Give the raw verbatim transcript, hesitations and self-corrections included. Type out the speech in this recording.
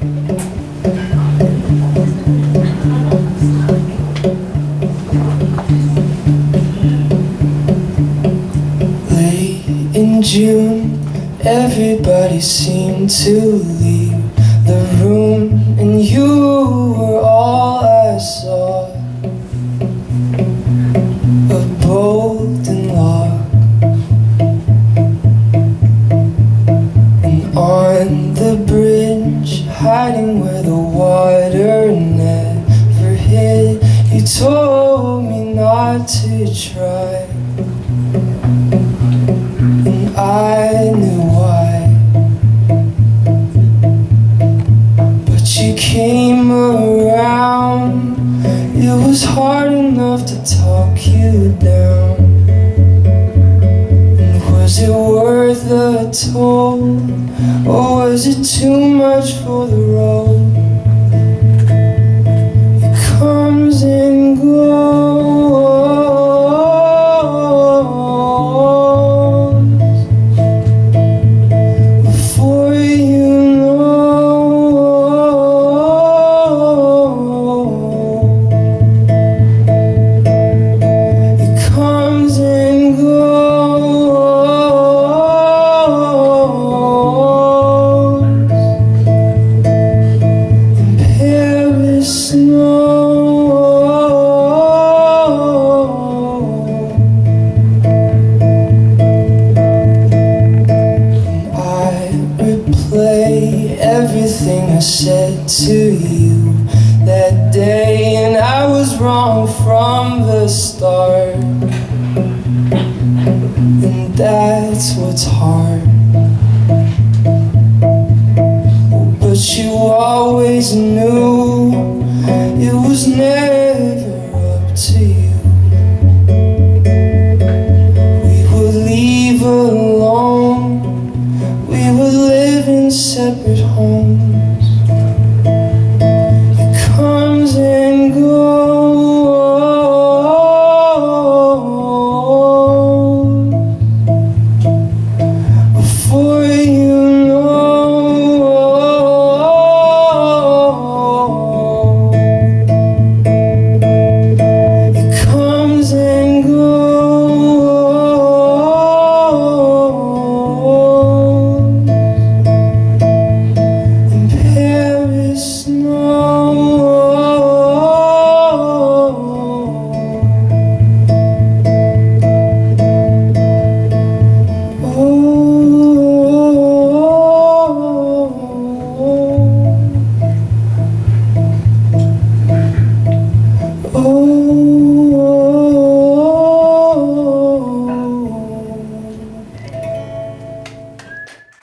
Late in June, everybody seemed to leave the room, and you were all I saw. A bolted lock, and on the bridge, hiding where the water never hid, you told me not to try. And I knew why, but you came around. It was hard enough to talk you down. And was it worth the toll, or was it too much for the road? It comes and goes. Everything I said to you that day, and I was wrong from the start. And that's what's hard. But you always knew it was never up to you. We would leave alone, we would live in separate homes.